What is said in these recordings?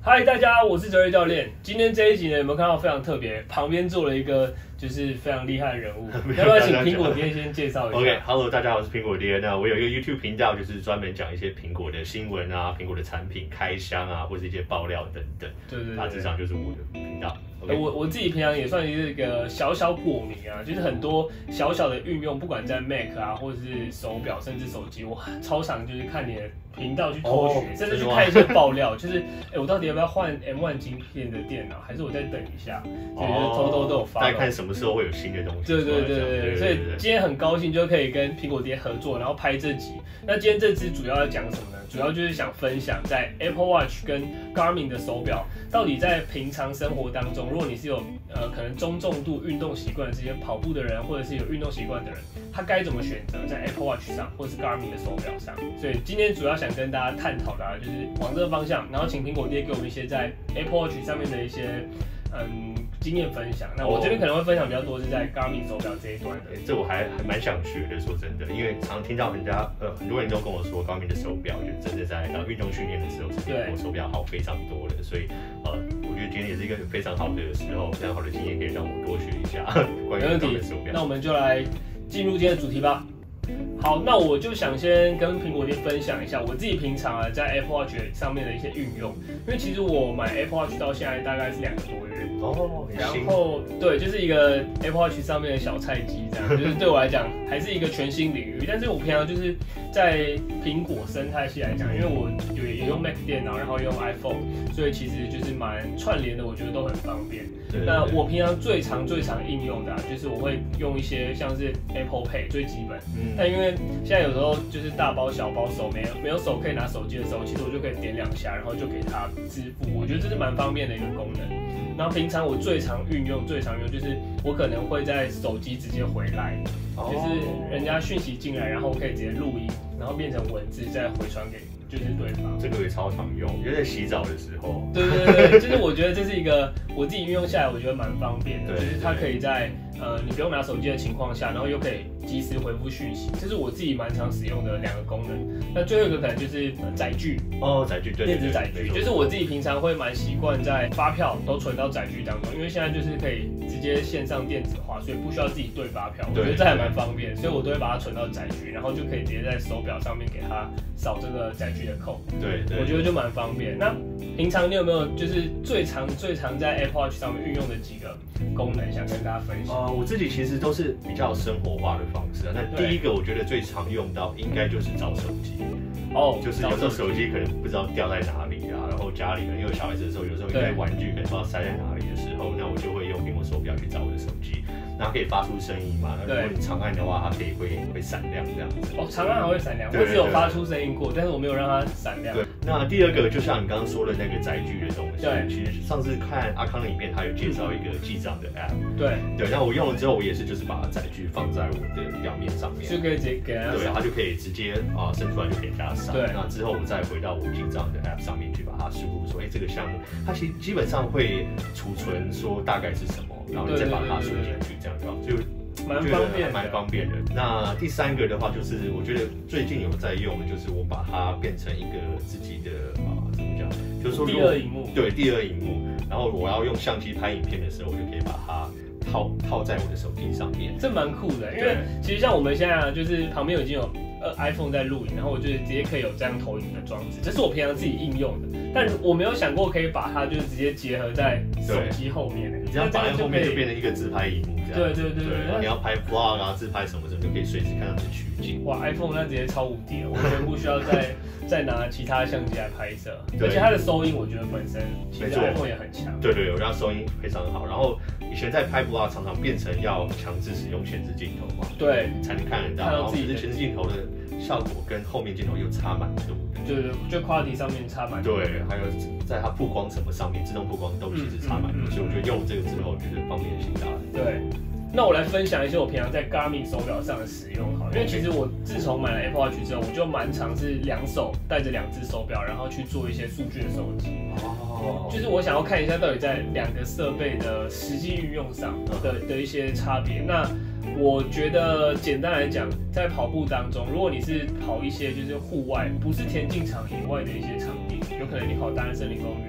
嗨，大家，我是哲瑞教练。今天这一集呢，有没有看到非常特别？旁边坐了一个就是非常厉害的人物，要不要请苹果爹先介绍一下 ？OK，Hello， 大家好，我是苹果爹。那我有一个 YouTube 频道，就是专门讲一些苹果的新闻啊、苹果的产品开箱啊，或是一些爆料等等。 对， 大致上就是我的频道。 我自己平常也算是一个小小果迷啊，就是很多小小的运用，不管在 Mac 啊，或者是手表，甚至手机，我超常就是看你的频道去偷学，甚至去看一些爆料，就是我到底要不要换 M1 晶片的电脑，还是我再等一下？所以就是偷偷都有发。 大家看什么时候会有新的东西。 对，所以今天很高兴就可以跟苹果爹合作，然后拍这集。那今天这支主要要讲什么呢？主要就是想分享在 Apple Watch 跟 Garmin 的手表，到底在平常生活当中，如果你是有可能中重度运动习惯的这些跑步的人，或者是有运动习惯的人，他该怎么选择在 Apple Watch 上，或是 Garmin 的手表上？所以今天主要想跟大家探讨的就是往这个方向，然后请苹果爹给我们一些在 Apple Watch 上面的一些经验分享。那我这边可能会分享比较多是在 Garmin 手表这一端的。 这我还蛮想学的，说真的，因为常听到很多人都跟我说 Garmin 的手表就真的在运动训练的时候是比我手表好非常多的，所以我觉得今天也是一个非常好的时候，非常好的经验可以让我多学一下关于 Garmin 的手表。 那我们就来进入今天的主题吧。好，那我就想先跟苹果爹分享一下我自己平常在 Apple Watch 上面的一些运用，因为其实我买 Apple Watch 到现在大概是2个多月，然后对，就是一个 Apple Watch 上面的小菜鸡这样，就是对我来讲还是一个全新领域。但是我平常就是在苹果生态系来讲，因为我也用 Mac 电脑，然后用 iPhone， 所以其实就是蛮串联的，我觉得都很方便。那我平常最常应用的就是我会用一些像是 Apple Pay 最基本，但因为现在有时候就是大包小包手没有手可以拿手机的时候，其实我就可以点2下，然后就给它支付，我觉得这是蛮方便的一个功能。然后平常我最常用就是我可能会在手机直接回来，就是人家讯息进来，然后我可以直接录音，然后变成文字再回传给就是对方。 这个也超常用，因为在洗澡的时候。 对，就是我觉得这是一个我自己运用下来我觉得蛮方便的，就是它可以在你不用拿手机的情况下，然后又可以及时回复讯息，这是我自己蛮常使用的2个功能。那最后一个可能就是载具载具，对， 电子载具，就是我自己平常会蛮习惯在发票都存到载具当中，因为现在就是可以直接线上电子化，所以不需要自己对发票，我觉得这还蛮方便，所以我都会把它存到载具，然后就可以直接在手表上面给它扫这个载具的扣。对，我觉得就蛮方便。那平常你有没有就是最常在 Apple Watch 上面运用的几个功能想跟大家分享？ 我自己其实都是比较生活化的方式那第一个我觉得最常用到应该就是找手机。就是有时候手机可能不知道掉在哪里啊，然后家里可能有小孩子的时候，有时候一堆玩具可能不知道塞在哪里的时候，那我就会用苹果手表去找我的手机。那它可以发出声音嘛？那如果你长按的话，它会闪亮这样子。 长按还会闪亮，我只有发出声音过，但是我没有让它闪亮。 对，那第二个就像你刚刚说的那个载具的东西，其实上次看阿康的影片，他有介绍一个记账的 App。对，然后我用了之后，我也是就是把载具放在我的表面上面， 就可以直接给它。 对，它就可以直接伸出来就给它扫。对，那之后我再回到我记账的 App 上面去把它输入说，这个项目它其实基本上会储存说大概是什么，然后你再把它输进去，这样就蛮方便的。那第3个的话，就是我觉得最近有在用的，就是我把它变成一个自己的怎么讲，就是说第2萤幕。 对，第2萤幕。然后我要用相机拍影片的时候，我就可以把它套在我的手机上面。这蛮酷的，因为其实像我们现在就是旁边已经有iPhone 在录影，然后我就直接可以有这样投影的装置，这是我平常自己应用的。但我没有想过可以把它就是直接结合在手机后面。 你这样摆在后面就变成一个自拍萤幕这样。 对。 然后你要拍 vlog 啊，自拍什么就可以随时看到这取景。 哇 ，iPhone 那直接超无敌了，完全不需要再拿其他相机来拍摄。而且它的收音我觉得本身其实 iPhone 也很强。 对，我觉得收音非常好。然后以前在拍 vlog 常常变成要强制使用前置镜头嘛，对，才能看得到。然后其实前置镜头的效果跟后面镜头又差蛮多的。 对，就 quality 上面差蛮多。 对，还有在它曝光什么上面，自动曝光都其实差蛮多，所以我觉得用这个之后，我觉得方便性大了。 对。那我来分享一些我平常在 Garmin 手表上的使用好，因为其实我自从买了 Apple Watch 之后，我就蛮常是2手带着2只手表，然后去做一些数据的收集。就是我想要看一下到底在2个设备的实际运用上的一些差别。那我觉得简单来讲，在跑步当中，如果你是跑一些就是户外，不是田径场以外的一些场地，有可能你跑大安森林公园，你跑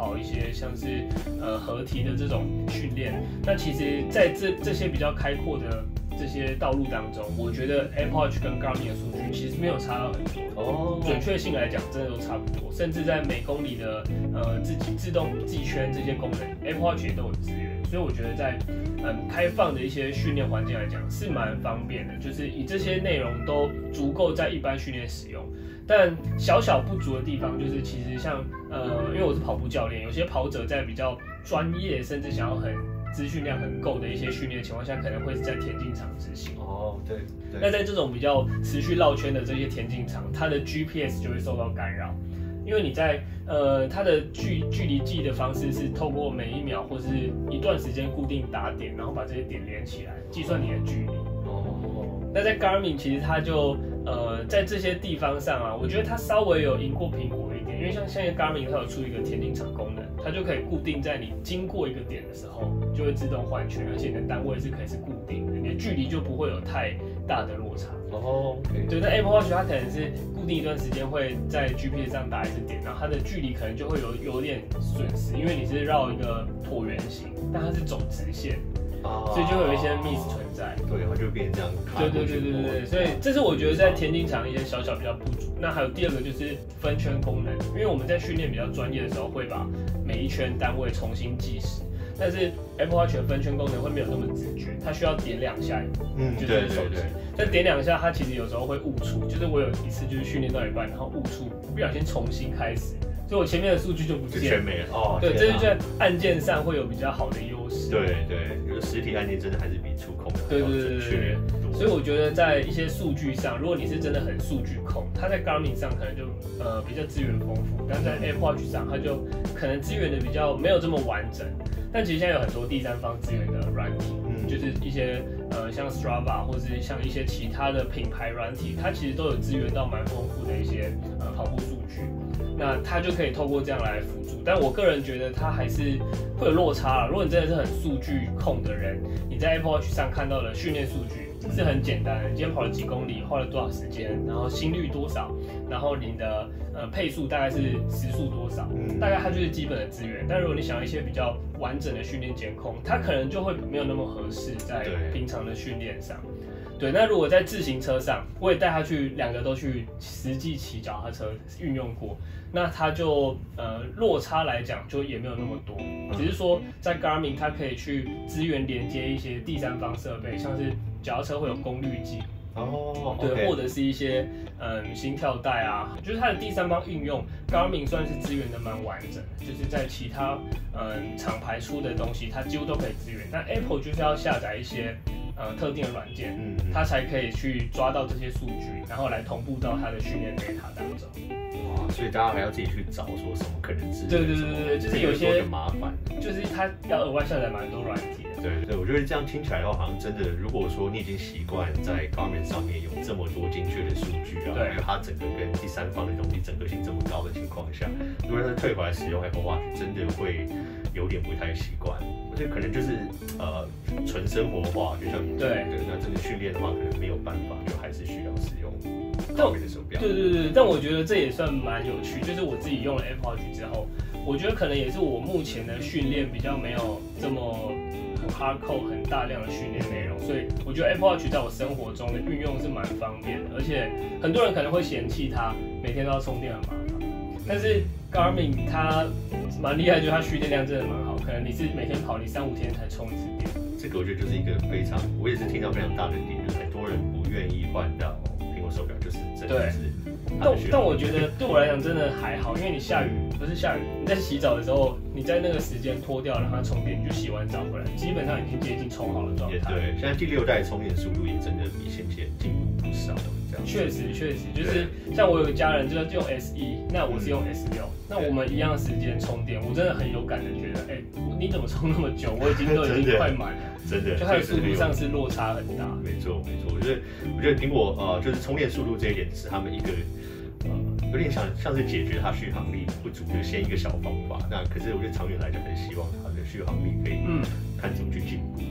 跑一些像是合体的这种训练。那其实在这些比较开阔的这些道路当中，我觉得 Apple Watch 跟 Garmin 的数据其实没有差到很多。准确性来讲，真的都差不多。甚至在每公里的自己自动计圈这些功能 ，Apple Watch 也都有支援。所以我觉得在开放的一些训练环境来讲是蛮方便的，就是以这些内容都足够在一般训练使用。但小不足的地方就是，其实像因为我是跑步教练，有些跑者在比较专业，甚至想要资讯量很够的一些训练情况下，可能会是在田径场执行。 对。 那在这种比较持续绕圈的这些田径场，它的 GPS 就会受到干扰，因为你在它的距离计的方式是透过每1秒或是一段时间固定打点，然后把这些点连起来，计算你的距离。那在 Garmin 其实它就在这些地方上啊，我觉得它稍微有赢过苹果一点，因为像现在 Garmin 它有出一个田径场功能，它就可以固定在你经过一个点的时候就会自动换圈，而且你的单位是可以是固定的，你的距离就不会有太大的落差。对，那 Apple Watch 它可能是固定一段时间会在 GPS 上打一次点，然后它的距离可能就会有点损失，因为你是绕一个椭圆形，但它是走直线。所以就会有一些 miss 存在， 对，它就变成这样卡过去。 对，所以这是我觉得在田径场一些小比较不足。那还有第二个就是分圈功能，因为我们在训练比较专业的时候会把每一圈单位重新计时，但是 Apple Watch 的分圈功能会没有那么直觉，它需要点2下，就是手机。但点2下，它其实有时候会误触，就是我有一次就是训练到一半，然后误触，不小心重新开始。所以我前面的数据就不见了， 全没了。 对，这就在按键上会有比较好的优势。 对，有的实体按键真的还是比触控的要准确。 所以我觉得在一些数据上，如果你是真的很数据控，它在 Garmin 上可能就比较资源丰富，但在 Apple Watch 上它就可能资源的比较没有这么完整。但其实现在有很多第三方资源的软体，就是一些像 Strava 或是像一些其他的品牌软体，它其实都有资源到蛮丰富的一些跑步数据。那它就可以透过这样来辅助，但我个人觉得它还是会有落差啦。如果你真的是很数据控的人，你在 Apple Watch 上看到的训练数据是很简单的，你今天跑了几公里，花了多少时间，然后心率多少，然后你的配速大概是时速多少，大概它就是基本的资源。但如果你想要一些比较完整的训练监控，它可能就会没有那么合适在平常的训练上。对，那如果在自行车上，我也带他去2个都去实际骑脚踏车运用过，那他就落差来讲就也没有那么多，只是说在 Garmin 它可以去资源连接一些第三方设备，像是脚踏车会有功率计。对，或者是一些心跳带啊，就是它的第三方应用 ，Garmin 算是资源的蛮完整的，就是在其他厂牌出的东西，它几乎都可以支援。但 Apple 就是要下载一些特定的软件，它才可以去抓到这些数据，然后来同步到它的训练 data 当中。 哇，所以大家还要自己去找说什么可能支援。 对，就是有些麻烦， 就是它要额外下载蛮多软体的。 对，我觉得这样听起来的话，好像真的，如果说你已经习惯在 Garmin 上面有这么多精确的数据啊，还有它整个跟第三方的东西整合性这么高的情况下，如果是退回来使用 Apple Watch， 真的会有点不太习惯。我觉得可能就是纯生活化，就像你讲的，那真的训练的话，可能没有办法，就还是需要使用 Garmin 的手表。 对，但我觉得这也算蛮有趣，就是我自己用了 Apple Watch 之后，我觉得可能也是我目前的训练比较没有这么hardcore 很大量的训练内容，所以我觉得 Apple Watch 在我生活中的运用是蛮方便的，而且很多人可能会嫌弃它每天都要充电很麻烦，但是 Garmin 它蛮厉害，就是它蓄电量真的蛮好，可能你是每天跑你3-5天才充一次电。 这个我觉得就是一个非常，我也是听到非常大的点，就是很多人不愿意换到苹果手表，就是真的是。 但我觉得对我来讲真的还好，因为你不是下雨，你在洗澡的时候，你在那个时间脱掉让它充电，你就洗完澡回来，基本上已经接近充好的状态。 对，现在第6代充电速度也真的比先前进步不少。 确实，就是像我有个家人就是用 SE， 那我是用 S6， 那我们一样时间充电，我真的很有感的觉得，你怎么充那么久？我已经快满了， 真的， 就它的速度上是落差很大。 没错，我觉得苹果就是充电速度这一点是他们一个有点像是解决它续航力不足的先一个小方法。那可是我觉得长远来讲，很希望它的续航力可以看怎么去进步。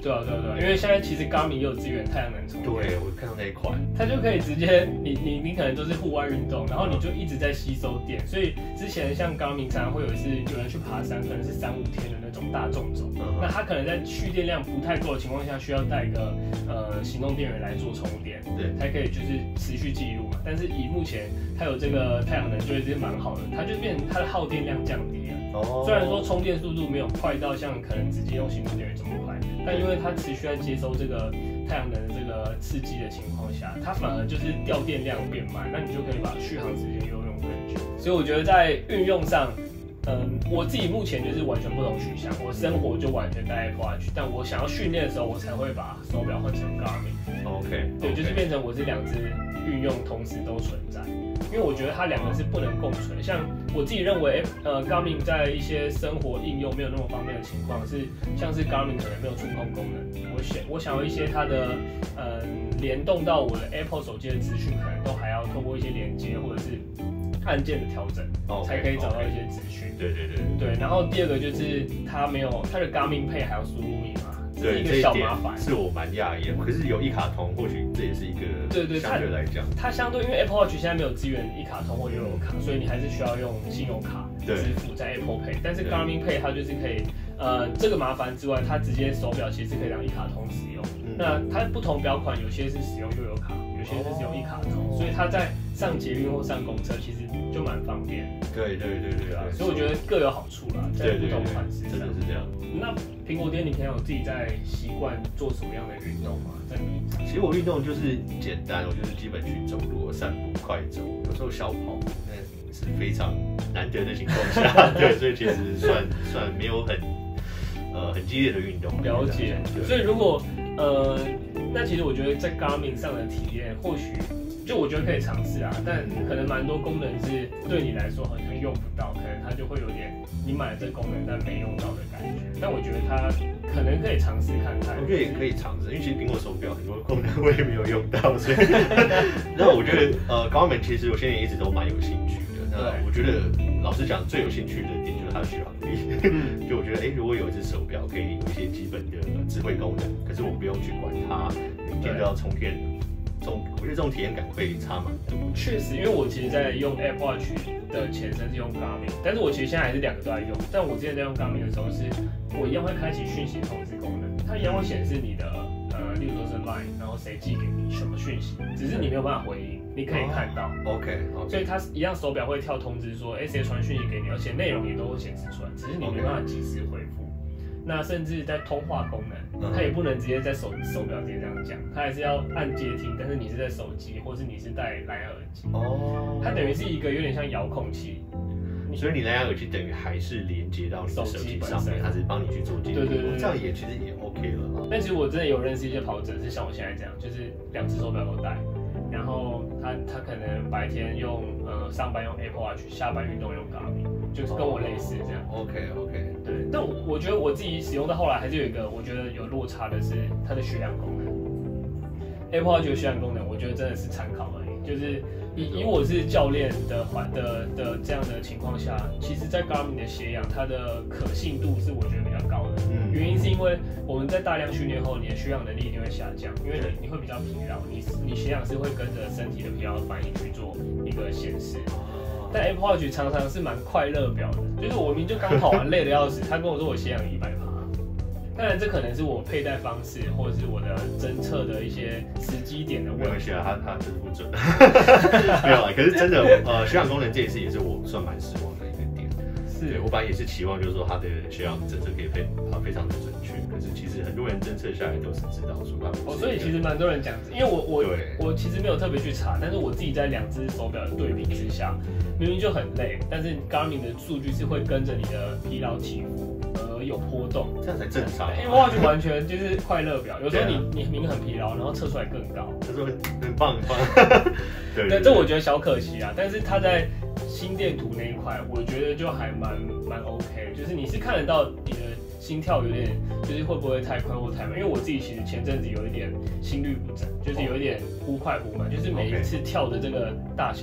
对啊，因为现在其实 Garmin 也有支援太阳能充电。 对，我看到那一款， 它就可以直接你可能都是户外运动，然后你就一直在吸收电，所以之前像 Garmin 常常会有一次有人去爬山，可能是3-5天的那种大纵走，那他可能在蓄电量不太够的情况下，需要带一个行动电源来做充电，对，才可以就是持续记录嘛。但是以目前它有这个太阳能，就会是蛮好的，它就变成它的耗电量降低了。虽然说充电速度没有快到像可能直接用行动电源这么快，但因为它持续在接收这个太阳能的这个刺激的情况下，它反而就是掉电量变慢，那你就可以把续航时间又用更久。所以我觉得在运用上，我自己目前就是完全不同取向，我生活就完全戴 Apple Watch， 但我想要训练的时候，我才会把手表换成 Garmin。OK， 对，就是变成我这2只运用同时都存在。因为我觉得它2个是不能共存，像我自己认为，Garmin 在一些生活应用没有那么方便的情况，像是 Garmin 可能没有触控功能，我想要一些它的联动到我的 Apple 手机的资讯，可能都还要透过一些连接或者是按键的调整，才可以找到一些资讯。对。然后第2个就是它的 Garmin Pay 还要输入密码。 对， 这一个小麻烦是我蛮讶异的。可是有一卡通，或许这也是一个相对来讲， 它相对因为 Apple Watch 现在没有支援一卡通或悠游卡，所以你还是需要用信用卡支付在 Apple Pay。但是 Garmin Pay 它就是可以，这个麻烦之外，它直接手表其实可以让一卡通使用。那它不同表款有些是使用悠游卡，有些是使用一卡通，所以它在上捷运或上公车其实就蛮方便。 对啊， 所以我觉得各有好处啦，在不同款式真的是这样。 那苹果爹，你平常有自己在习惯做什么样的运动吗？在平常？ 其实我运动就是简单，我就是基本去走路、散步、快走，有时候小跑，那是非常难得的情况下，对，所以其实算没有很激烈的运动。 了解。所以如果那其实我觉得在 Garmin 上的体验，或许就我觉得可以尝试啊，但可能蛮多功能是对你来说好像用不到，可能它就会有点你买了这功能但没用到的感觉。但我觉得它可能可以尝试看看。 我觉得也可以尝试，因为其实苹果手表很多功能我也没有用到，所以那我觉得Garmin其实我现在也一直都蛮有兴趣的。那我觉得老实讲，最有兴趣的点就是它的续航力。就我觉得，如果有一只手表可以有一些基本的智慧功能，可是我不用去管它每天都要充电。我觉得这种体验感会差蛮多。 确实，因为我其实在用 Apple Watch 的前身是用 Garmin， 但是我其实现在还是2个都在用。但我之前在用 Garmin 的时候，是我一样会开启讯息通知功能，它一样会显示你的例如说是 Line， 然后谁寄给你什么讯息，只是你没有办法回应，你可以看到。 OK， 所以它一样手表会跳通知说，谁传讯息给你，而且内容也都会显示出来，只是你没办法及时回复。那甚至在通话功能，它也不能直接在手表直接这样讲，它还是要按接听，但是你是在手机，或是你是戴蓝牙耳机，它等于是一个有点像遥控器。 所以你蓝牙耳机等于还是连接到你的手机上面，它是帮你去做接听，对，这样也其实也 OK 了。 但其实我真的有认识一些跑者是像我现在这样，就是2只手表都戴，然后他可能白天用上班用 Apple Watch， 下班运动用 Garmin， 就是跟我类似这样。 OK， 对，但我觉得我自己使用到后来还是有一个我觉得有落差的是它的血氧功能。Apple Watch 的血氧功能，我觉得真的是参考而已，就是以我是教练的这样的情况下，其实在 Garmin 的血氧它的可信度是我觉得比较高的。原因是因为我们在大量训练后，你的血氧能力一定会下降，因为你会比较疲劳，你血氧是会跟着身体的疲劳反应去做一个显示。但 Apple Watch 常常是蛮快乐表的，就是我明明就刚跑完累得要死，他跟我说我血氧100%。当然，这可能是我佩戴方式，或者是我的侦测的一些时机点的问题。 没关系啊，他真的不准。没有啊，可是真的，血氧功能这一次也是我算蛮失望的一个点。对，我本来也是期望，就是说它的血氧侦测可以非常的准确，可是其实很多人侦测下来都是知道说它。 所以其实蛮多人讲，因为我其实没有特别去查，但是我自己在2只手表的对比之下，明明就很累，但是 Garmin 的数据是会跟着你的疲劳起伏而有波动， 这样才正常。 因为 Watch 完全就是快乐表，有时候你明明很疲劳，然后测出来更高， 他说很棒。 对，这我觉得小可惜啊，但是它在心电图那一块，我觉得就还蛮 OK， 就是你是看得到你的心跳有点，就是会不会太快或太慢？因为我自己其实前阵子有一点心律不整，就是有一点忽快忽慢，就是每一次跳的这个大小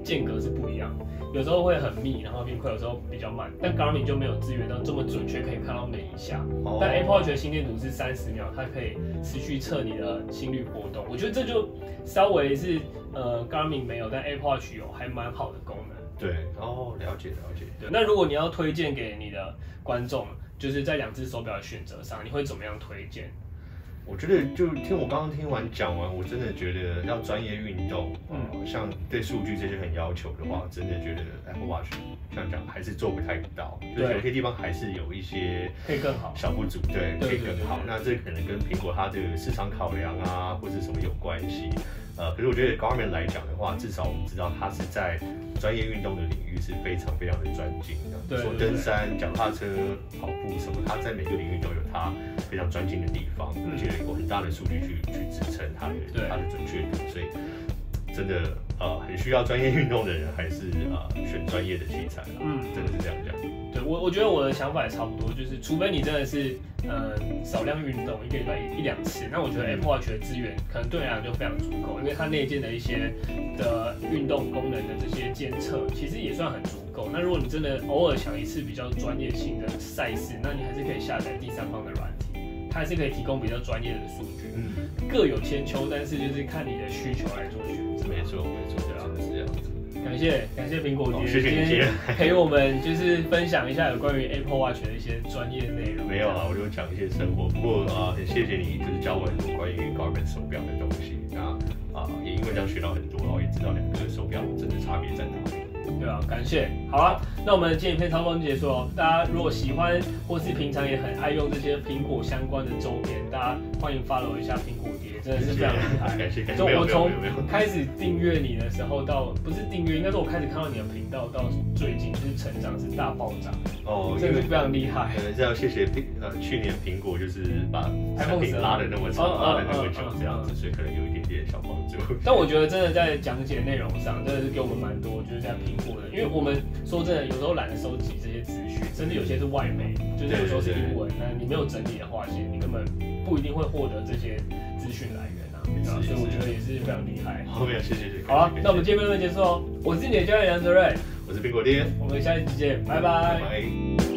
间隔是不一样的，有时候会很密，然后冰块有时候比较慢，但 Garmin 就没有资源到这么准确可以看到每一下。但 Apple Watch 的心电图是30秒，它可以持续测你的心率波动。我觉得这就稍微是Garmin 没有，但 Apple Watch 有，还蛮好的功能。 对，了解。 对，那如果你要推荐给你的观众，就是在2只手表的选择上，你会怎么样推荐？ 我觉得就我刚刚听完讲完，我真的觉得要专业运动，像对数据这些很要求的话，真的觉得 Apple Watch 像讲还是做不太到，就是有些地方还是有一些可以更好小不足，对，可以更好。那这可能跟苹果它的市场考量啊，或是什么有关系。可是我觉得 Garmin 来讲的话，至少我们知道它是在专业运动的领域是非常非常的专精的。说登山、脚踏车、跑步什么，它在每个领域都有它非常专精的地方，而且有很大的数据去支撑它的准确度。所以真的很需要专业运动的人，还是选专业的器材啦。真的是这样讲。 对，我觉得我的想法也差不多，就是除非你真的是少量运动，1个礼拜1-2次，那我觉得 Apple Watch 的资源可能对你来讲就非常足够，因为它内建的一些的运动功能的这些监测，其实也算很足够。那如果你真的偶尔想一次比较专业性的赛事，那你还是可以下载第三方的软体，它还是可以提供比较专业的数据，各有千秋，但是就是看你的需求来做选择。 没错，对啊，是这样子。 感谢苹果爹， 谢谢你今天陪我们就是分享一下有关于 Apple Watch 的一些专业内容。 没有啊，我就讲一些生活。不过很谢谢你，就是教我很多关于 Garmin 手表的东西。那也因为这样学到很多，然后也知道2个手表真的差别在哪里。 对啊，感谢。好啦，那我们今天影片差不多就结束了。大家如果喜欢或是平常也很爱用这些苹果相关的周边，大家欢迎 follow 一下苹果爹，真的是非常厉害。 感谢。 就我从开始订阅你的时候到不是订阅，应该是我开始看到你的频道到最近就是成长是大爆炸。真的是非常厉害。 这要谢谢去年苹果就是把产品拉的那么长，拉的那么久这样子，所以可能有一点点小帮助。 但我觉得真的在讲解内容上，真的是给我们蛮多，就是在苹果的，因为我们说真的，有时候懒得收集这些资讯，甚至有些是外媒，就是有时候是英文，那你没有整理的话，其实你根本不一定会获得这些资讯来源啊。所以我觉得也是非常厉害。 好，谢谢。 好了，那我们今天就结束哦。我是你的教练杨哲瑞， 我是苹果爹， 我们下一集见，拜拜。